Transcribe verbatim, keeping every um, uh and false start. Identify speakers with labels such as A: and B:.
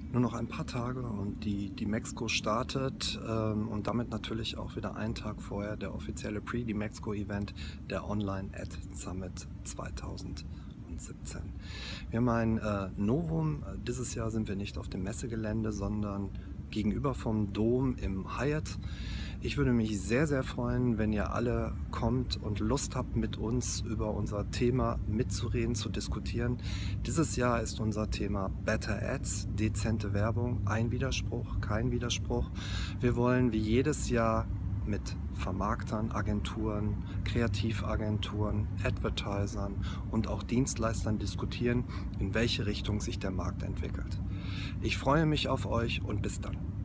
A: Nur noch ein paar Tage und die die DMEXCO startet, ähm, und damit natürlich auch wieder einen Tag vorher der offizielle Pre-DMEXCO-Event, der Online Ad Summit zweitausendsiebzehn. Wir haben ein, äh, Novum. Äh, dieses Jahr sind wir nicht auf dem Messegelände, sondern gegenüber vom Dom im Hyatt. Ich würde mich sehr, sehr freuen, wenn ihr alle kommt und Lust habt, mit uns über unser Thema mitzureden, zu diskutieren. Dieses Jahr ist unser Thema Better Ads, dezente Werbung, ein Widerspruch, kein Widerspruch. Wir wollen wie jedes Jahr mit Vermarktern, Agenturen, Kreativagenturen, Advertisern und auch Dienstleistern diskutieren, in welche Richtung sich der Markt entwickelt. Ich freue mich auf euch und bis dann.